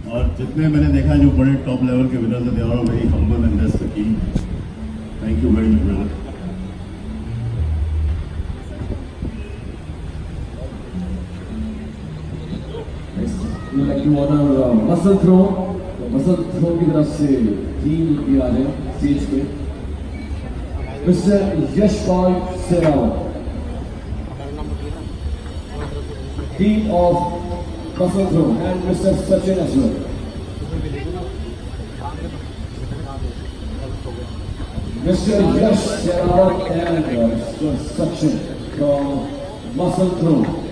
और जितने मैंने देखा जो बड़े टॉप लेवल के विनर्स हैं, they are very humble and that's the key. Thank you very much brother. We'd like to honor muscle throw. Muscle throw की तरफ से टीम की आ जाए स्टेज पे. Mr. Yashpal Serawat, team of muscle throw, and Mr. Sachin as well. Mr. Yash Serawat and Mr. Sachin from muscle throw.